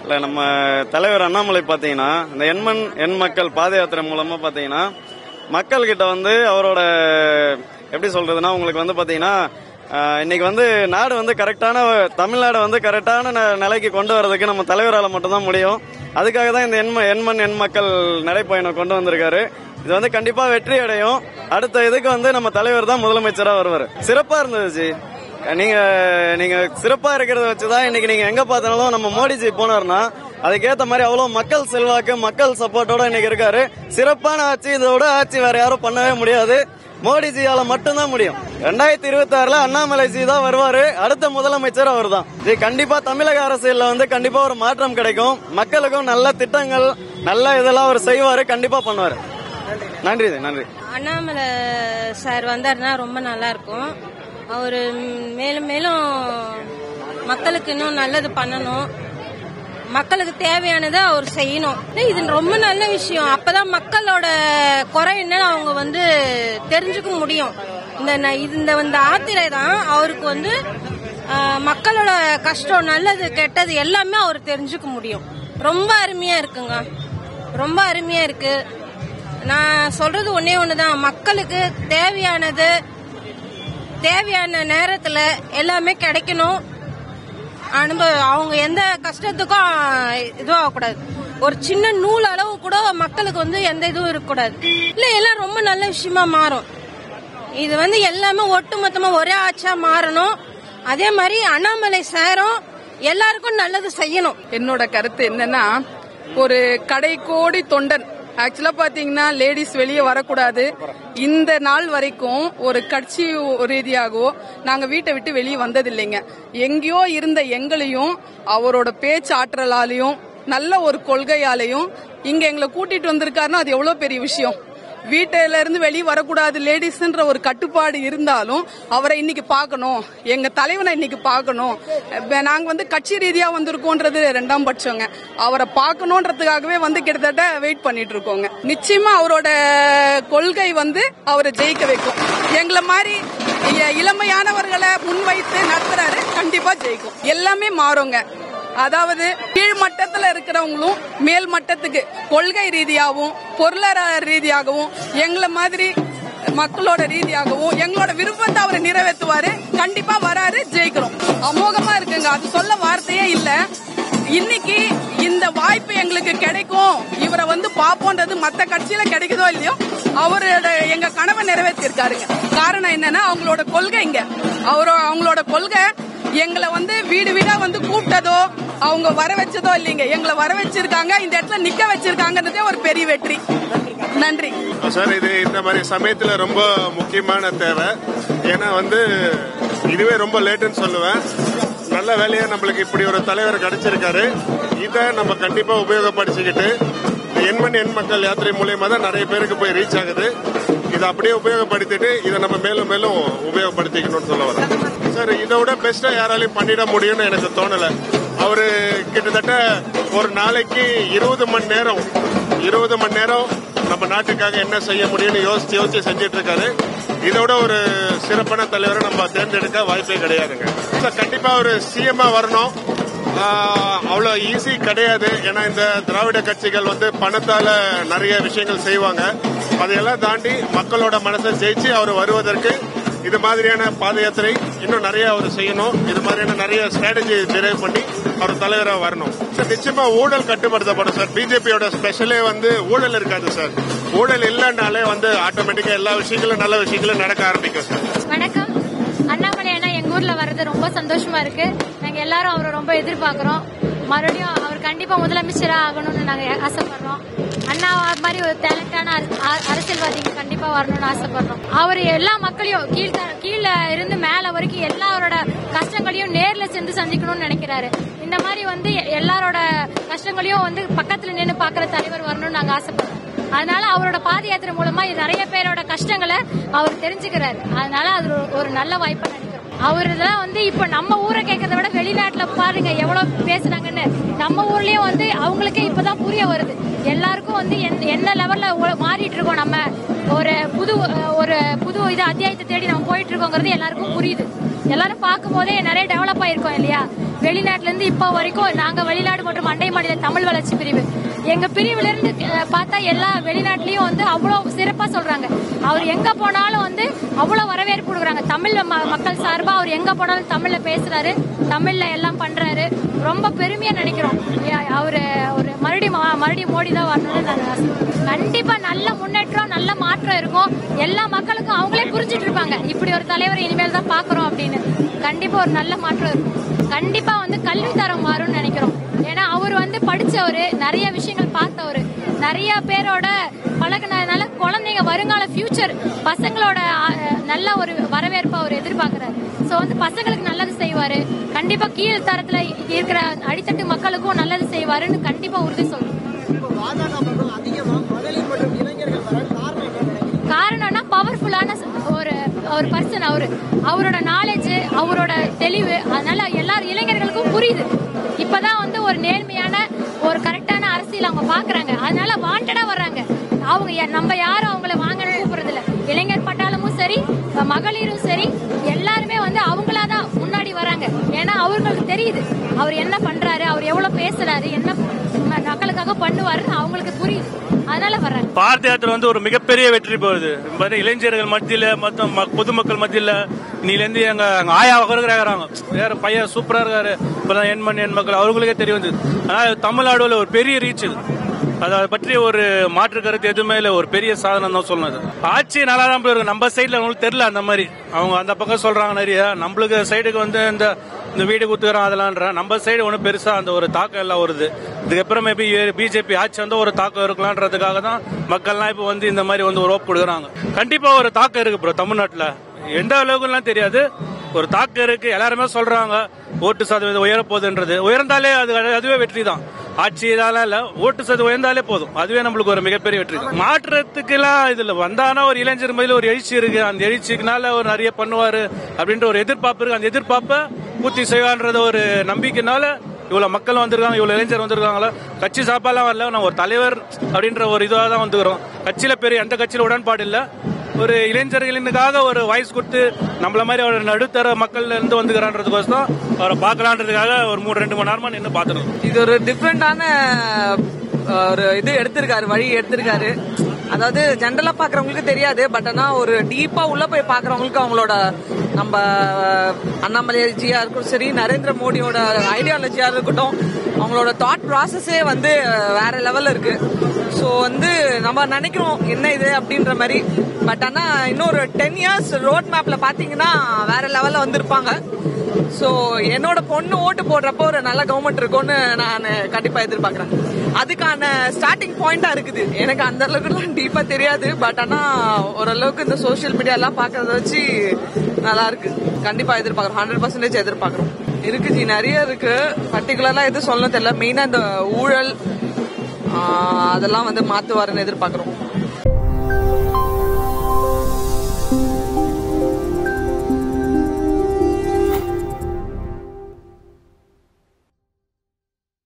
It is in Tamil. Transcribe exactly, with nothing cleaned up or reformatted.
இல்ல நம்ம தலைவர் அண்ணாமலை பாத்தீங்கன்னா இந்த எண்மண் எண் மக்கள் பாத யாத்திரை மூலமா பாத்தீங்கன்னா மக்கள் கிட்ட வந்து அவரோட எப்படி சொல்றதுன்னா உங்களுக்கு வந்து பாத்தீங்கன்னா இன்னைக்கு வந்து நாடு வந்து கரெக்டான தமிழ்நாடு வந்து கரெக்டான நிலைக்கு கொண்டு வரதுக்கு நம்ம தலைவரால் மட்டும்தான் முடியும். அதுக்காக தான் இந்த எண்ம எண்மண் எண் மக்கள் நடைப்பயணம் கொண்டு வந்திருக்காரு. இது வந்து கண்டிப்பா வெற்றி அடையும். அடுத்த இதுக்கு வந்து நம்ம தலைவர் தான் முதலமைச்சரா வருவாரு. சிறப்பா இருந்துச்சு. நீங்க நீங்க சிறப்பா இருக்கிறத வச்சுதான் இன்னைக்கு நீங்க எங்க பார்த்தாலும் நம்ம மோடிஜி போனார்னா அதுக்கேற்ற மாதிரி அவ்வளவு மக்கள் செல்வாக்கு மக்கள் சப்போர்ட்டோட இன்னைக்கு இருக்காரு. சிறப்பான ஆட்சி, இதோட ஆட்சி வேற யாரும் பண்ணவே முடியாது. மோடிஜியால மட்டும்தான் முடியும். ரெண்டாயிரத்தி இருபத்தி ஆறுல அண்ணாமலைஜி தான் வருவாரு. அடுத்த முதலமைச்சர் அவர் தான். இது கண்டிப்பா தமிழக அரசியல்ல வந்து கண்டிப்பா ஒரு மாற்றம் கிடைக்கும். மக்களுக்கும் நல்ல திட்டங்கள் நல்ல இதெல்லாம் அவர் செய்வாரு, கண்டிப்பா பண்ணுவாரு. நன்றி நன்றி. அண்ணாமலை சார் வந்தாருன்னா ரொம்ப நல்லா இருக்கும். அவரு மேலும் மேலும் மக்களுக்கு இன்னும் நல்லது பண்ணணும், மக்களுக்கு தேவையானதை அவர் செய்யணும். இது ரொம்ப நல்ல விஷயம். அப்பதான் மக்களோட குறை என்னன்னு அவங்க வந்து தெரிஞ்சுக்க முடியும். இந்த இந்த ஆத்திரை தான் அவருக்கு வந்து மக்களோட கஷ்டம் நல்லது கெட்டது எல்லாமே அவர் தெரிஞ்சுக்க முடியும். ரொம்ப அருமையா இருக்குங்க, ரொம்ப அருமையா இருக்கு. நான் சொல்றது ஒன்னே ஒண்ணுதான், மக்களுக்கு தேவையானது தேவையான நேரத்துல எல்லாமே கிடைக்கணும். அனுபவம் அவங்க எந்த கஷ்டத்துக்கும் இதுவும் ஆகக்கூடாது. ஒரு சின்ன நூல் அளவு கூட மக்களுக்கு வந்து எந்த இதுவும் இருக்கக்கூடாது. இல்ல எல்லாம் ரொம்ப நல்ல விஷயமா மாறும். இது வந்து எல்லாமே ஒட்டுமொத்தமா ஒரே ஆட்சியா மாறணும். அதே மாதிரி அண்ணாமலை சாரும் எல்லாருக்கும் நல்லது செய்யணும். என்னோட கருத்து என்னன்னா, ஒரு கடை கோடி தொண்டன் ஆக்சுவலா பாத்தீங்கன்னா லேடிஸ் வெளியே வரக்கூடாது. இந்த நாள் வரைக்கும் ஒரு கட்சி ரீதியாகவோ நாங்க வீட்டை விட்டு வெளியே வந்ததில்லைங்க. எங்கேயோ இருந்த எங்களையும் அவரோட பேச்சு ஆற்றலாலையும் நல்ல ஒரு கொள்கையாலையும் இங்க எங்களை கூட்டிட்டு வந்திருக்காருன்னா அது எவ்வளவு பெரிய விஷயம். வீட்டில இருந்து வெளியே வரக்கூடாது லேடிஸ்ன்ற ஒரு கட்டுப்பாடு இருந்தாலும் அவரை இன்னைக்கு பார்க்கணும், எங்க தலைவனை இன்னைக்கு பார்க்கணும். நாங்க வந்து கட்சி ரீதியா வந்திருக்கோன்றது ரெண்டாம் பட்சங்க. அவரை பார்க்கணும்ன்றதுக்காகவே வந்து கிட்டத்தட்ட வெயிட் பண்ணிட்டு இருக்கோங்க. நிச்சயமா அவரோட கொள்கை வந்து அவரை ஜெயிக்க வைக்கும். எங்களை மாதிரி இளமையானவர்களை முன்வைத்து நடத்துறாரு, கண்டிப்பா ஜெயிக்கும். எல்லாமே மாறுங்க. அதாவது கீழ் மட்டத்துல இருக்கிறவங்களும் மேல் மட்டத்துக்கு கொள்கை ரீதியாகவும் பொருளாதார ரீதியாகவும் எங்களை மாதிரி மக்களோட ரீதியாகவும் எங்களோட விருப்பத்தை அவர் நிறைவேற்றுவாரு. கண்டிப்பா வராரு, ஜெயிக்கிறோம். அமோகமா இருக்குங்க, அது சொல்ல வார்த்தையே இல்ல. இன்னைக்கு இந்த வாய்ப்பு எங்களுக்கு கிடைக்கும், இவரை வந்து பாப்போன்றது மத்த கட்சியில கிடைக்குதோ இல்லையோ அவரோட எங்க கனவை நிறைவேற்றிருக்காருங்க. காரணம் என்னன்னா அவங்களோட கொள்கைங்க. அவரோ அவங்களோட கொள்கை எங்களை வந்து வீடு வீடா வந்து கூப்பிட்டதோ அவங்க வர வச்சதோ இல்லைங்க, எங்களை வர வச்சிருக்காங்க, இந்த இடத்துல நிக்க வச்சிருக்காங்கன்றதே ஒரு பெரிய வெற்றி. நன்றி சார். இது இந்த மாதிரி சமயத்துல ரொம்ப முக்கியமான தேவை. ஏன்னா வந்து இதுவே ரொம்ப லேட்டுன்னு சொல்லுவேன். நல்ல வேலையா நம்மளுக்கு இப்படி ஒரு தலைவர் கிடைச்சிருக்காரு. இதை நம்ம கண்டிப்பா உபயோகப்படுத்திக்கிட்டு எண்மண் எண் மக்கள் யாத்திரை மூலியமா தான் நிறைய பேருக்கு போய் ரீச் ஆகுது. இதை அப்படியே உபயோகப்படுத்திட்டு இதை நம்ம மேலும் மேலும் உபயோகப்படுத்திக்கணும்னு சொல்ல வரேன் சார். இதை விட பெஸ்டா யாராலையும் பண்ணிட முடியும்னு எனக்கு தோணல. அவரு கிட்டத்தட்ட ஒரு நாளைக்கு இருபது மணி நேரம் இருபது மணி நேரம் நம்ம நாட்டுக்காக என்ன செய்ய முடியும்னு யோசிச்சு யோசிச்சு செஞ்சிட்டு இருக்காரு. இதோட ஒரு சிறப்பான தலைவரை நம்ம தேர்ந்தெடுக்க வாய்ப்பே கிடையாதுங்க. கண்டிப்பா ஒரு சிஎம்ஆ வரணும். அவ்வளோ ஈஸி கிடையாது. ஏன்னா இந்த திராவிட கட்சிகள் வந்து பணத்தால நிறைய விஷயங்கள் செய்வாங்க. அதையெல்லாம் தாண்டி மக்களோட மனசை ஜெயிச்சு அவர் வருவதற்கு இது மாதிரியான பாத யாத்திரை இன்னும் நிறைய அவர் செய்யணும். இது மாதிரியான நிறைய ஸ்ட்ராட்டஜி டிரைவ் பண்ணி அவர் தலைவராக வரணும் சார். நிச்சயமா ஊழல் கட்டுப்படுத்தப்படும் சார். பிஜேபியோட ஸ்பெஷலே வந்து ஊழல் இருக்காது சார். ஊழல் இல்லைன்னாலே வந்து ஆட்டோமேட்டிக்கா எல்லா விஷயங்களும் நல்ல விஷயங்களும் நடக்க ஆரம்பிக்கும் சார். வணக்கம். அண்ணாமலை அண்ணா எங்க ஊர்ல வர்றது ரொம்ப சந்தோஷமா இருக்கு. நாங்க எல்லாரும் அவரை ரொம்ப எதிர்பார்க்கிறோம். மறுபடியும் அவர் கண்டிப்பா முதலமைச்சரா ஆகணும்னு நாங்க ஆசைப்படுறோம். அண்ணா மாதிரி ஒரு டேலண்டான அரசியல்வாதிக்கு கண்டிப்பா வரணும்னு ஆசைப்படுறோம். அவர் எல்லா மக்களையும் கீழ கீழே இருந்து மேல வரைக்கும் எல்லாரோட கஷ்டங்களையும் நேர்ல சென்று சந்திக்கணும்னு நினைக்கிறாரு. இந்த மாதிரி வந்து எல்லாரோட கஷ்டங்களையும் வந்து பக்கத்துல நின்று பாக்குற தலைவர் வரணும்னு நாங்க ஆசைப்படுறோம். அதனால அவரோட பாத யாத்திரை மூலமா நிறைய பேரோட கஷ்டங்களை அவர் தெரிஞ்சுக்கிறாரு. அதனால அது ஒரு நல்ல வாய்ப்பா நினைக்கிறோம். அவருதான் வந்து இப்ப நம்ம ஊரை கேட்கறத விட வெளிநாட்டுல பாருங்க எவ்வளவு பேசுறாங்கன்னு. நம்ம ஊர்லயும் வந்து அவங்களுக்கே இப்பதான் புரிய வருது. எல்லாருக்கும் வந்து என்ன லெவல்ல மாறிட்டு இருக்கோம், நம்ம ஒரு புது ஒரு புது இது அத்தியாயத்தை தேடி நம்ம போயிட்டு இருக்கோங்கிறது எல்லாருக்கும் புரியுது. எல்லாரும் பார்க்கும் போதே நிறைய டெவலப் ஆயிருக்கோம் இல்லையா. வெளிநாட்டுல இருந்து இப்போ வரைக்கும் நாங்க வெளிநாடு மற்றும் அண்டை மாநில தமிழ் வளர்ச்சி பிரிவு எங்க பிரிவுல இருந்து பார்த்தா எல்லா வெளிநாட்டுலயும் வந்து அவ்வளவு சிறப்பா சொல்றாங்க. அவர் எங்க போனாலும் வந்து அவ்வளவு வரவேற்பு கொடுக்குறாங்க. தமிழ் மக்கள் சார்பா அவர் எங்க போனாலும் தமிழ்ல பேசுறாரு, தமிழ்ல எல்லாம் பண்றாரு. ரொம்ப பெருமையா நினைக்கிறோம். அவரு ஒரு மறுபடியும் மறுபடியும் மோடி தான் வரணும்னு நாங்க கண்டிப்பா நல்ல முன்னேற்றம் நல்ல மாற்றம் இருக்கும். எல்லா மக்களுக்கும் அவங்களே புரிஞ்சுட்டு இருப்பாங்க இப்படி ஒரு தலைவர் இனிமேல் தான் பாக்குறோம் அப்படின்னு. கண்டிப்பா ஒரு நல்ல மாற்றம் இருக்கும். கண்டிப்பா வந்து கல்வி தரம் மாறும்னு நினைக்கிறோம். ஏன்னா அவர் வந்து படிச்சவரு, நிறைய விஷயங்கள் பார்த்தவரு, நிறைய பேரோட பழகினதுனால குழந்தைங்க வருங்கால ஃபியூச்சர் பசங்களோட நல்ல ஒரு வரவேற்பு அவர் எதிர்பார்க்கிறாரு. சோ வந்து பசங்களுக்கு நல்லது செய்வாரு. கண்டிப்பா கீழ் தரத்துல இருக்கிற அடித்தட்டு மக்களுக்கும் நல்லது செய்வாருன்னு கண்டிப்பா உறுதி சொல்றோம். காரணம்னா பவர்ஃபுல்லான ஒரு ஒரு பர்சன் அவரு, அவரோட நாலேஜ், அவரோட தெளிவு, அதனால எல்லாரும் இளைஞர்களுக்கும் புரியுது. இப்பதான் வந்து ஒரு நேர்மையான ஒரு கரெக்டான அரசியல் அவங்க பாக்குறாங்க. அதனால வாண்டடா வர்றாங்க. அவங்க நம்ம யாரும் அவங்கள வாங்கன்னு கூப்பிடுறது இல்ல. இளைஞர் பட்டாளமும் சரி, மகளிரும் சரி, எல்லாருமே வந்து அவங்களாதான் முன்னாடி வராங்க. ஏன்னா அவங்களுக்கு தெரியுது அவர் என்ன பண்றாரு, அவர் எவ்வளவு பேசுறாரு, என்ன மக்களுக்காக பண்ணுவாரு அவங்களுக்கு புரியுது. அதனால வர்றாங்க. பாரத யாத்திரை வந்து ஒரு மிகப்பெரிய வெற்றி போகுது. இளைஞர்கள் மத்தியில மொத்தம் பொதுமக்கள் மத்தியில நீல இருந்து எங்க ஆயா வருகிறாங்க. வேற பையன் சூப்பரா இருக்காரு. இப்பதான் எண்மண் எண் மக்கள் அவர்களுக்கே தெரிய வந்தது. ஆனா தமிழ்நாடுல ஒரு பெரிய ரீச் இது. அதை பற்றி ஒரு மாற்று கருத்து எதுவுமே இல்ல. ஒரு பெரிய சாதனை தான் சொல்லணும். ஆட்சி நல்லா தான் போயிருக்கு. நம்ம சைட்ல அவங்களுக்கு தெரியல அந்த மாதிரி. அவங்க அந்த பக்கம் சொல்றாங்க நிறைய. நம்மளுக்கு சைடுக்கு வந்து இந்த இந்த வீடு குத்துக்கிறோம் அதெல்லாம். நம்ம சைடு ஒன்றும் பெருசா அந்த ஒரு தாக்கம் எல்லாம் வருது. இதுக்கப்புறம் மேபி பிஜேபி ஆட்சி வந்து ஒரு தாக்கம் இருக்கலான்றதுக்காக தான் மக்கள்லாம் இப்ப வந்து இந்த மாதிரி வந்து ஒரு ஓப்பு கொடுக்குறாங்க. கண்டிப்பா ஒரு தாக்கம் இருக்கு ப்ரோ தமிழ்நாட்டுல. எந்த அளவுக்குலாம் தெரியாது, ஒரு தாக்கம் இருக்கு. எல்லாருமே சொல்றாங்க ஓட்டு சதவீதம் உயரப்போகுதுன்றது. உயர்ந்தாலே அது அதுவே வெற்றி தான். ஆட்சி இதெல்லாம் இல்ல, ஓட்டு சதவீதம் உயர்ந்தாலே போதும், அதுவே நம்மளுக்கு ஒரு மிகப்பெரிய வெற்றி. மாற்றத்துக்கு எல்லாம் இதுல வந்தானா ஒரு இளைஞர் மதியில ஒரு எழுச்சி இருக்கு. அந்த எழுச்சிக்குனால ஒரு நிறைய பண்ணுவாரு அப்படின்ற ஒரு எதிர்பார்ப்பு இருக்கு. அந்த எதிர்பார்ப்பை பூர்த்தி செய்வான்றத ஒரு நம்பிக்கைனால இவ்வளவு மக்கள் வந்திருக்காங்க, இவ்வளவு இளைஞர் வந்திருக்காங்களா. கட்சி சாப்பாடுலாம் வரல, நான் ஒரு தலைவர் அப்படின்ற ஒரு இதுவாக தான் வந்துக்கிறோம். கட்சியில பெரிய எந்த கட்சியில உடன்பாடு இல்ல. ஒரு இளைஞர்களுக்காக ஒரு வாய்ஸ் கொடுத்து நம்மள மாதிரி ஒரு நடுத்தர மக்கள் இருந்து வந்துக்கிறான்றதுக்கோசம் அவரை பார்க்கலான்றதுக்காக ஒரு மூணு ரெண்டு மணி நேரமா நின்று பாத்துருக்கோம். இது ஒரு டிஃப்ரெண்டான ஒரு இது எடுத்திருக்காரு, வழி எடுத்திருக்காரு. அதாவது ஜென்ரலா பாக்குறவங்களுக்கு தெரியாது, பட் ஆனா ஒரு டீப்பா உள்ள போய் பாக்குறவங்களுக்கு அவங்களோட நம்ம அண்ணாமலைஜியா இருக்கட்டும் சரி, நரேந்திர மோடியோட ஐடியாலஜியா இருக்கட்டும், அவங்களோட தாட் ப்ராசஸே வந்து வேற லெவல்ல இருக்கு. ஸோ வந்து நம்ம நினைக்கிறோம் என்ன இது அப்படின்ற மாதிரி, பட் ஆனா இன்னொரு டென் இயர்ஸ் ரோட் மேப்ல பாத்தீங்கன்னா வேற லெவல்ல வந்திருப்பாங்க. ஸோ என்னோட பொண்ணு ஓட்டு போடுறப்போ ஒரு நல்ல கவர்மெண்ட் இருக்கும்னு நான் கண்டிப்பா எதிர்பார்க்கிறேன். அதுக்கான ஸ்டார்டிங் பாயிண்டா இருக்குது. எனக்கு அந்த அளவுக்கு டீப்பா தெரியாது, பட் ஆனா ஓரளவுக்கு இந்த சோசியல் மீடியா எல்லாம் பாக்குறத வச்சு நல்லா இருக்கு. கண்டிப்பா எதிர்பார்க்கிறோம், ஹண்ட்ரட் பர்சன்டேஜ் எதிர்பார்க்கிறோம். இருக்கு ஜி, நிறைய இருக்கு. பர்டிகுலரா எதுவும் சொல்ல தெரியல. மெயினா இந்த ஊழல் அதெல்லாம் வந்து மாத்துவாருன்னு எதிர்பார்க்கிறோம்.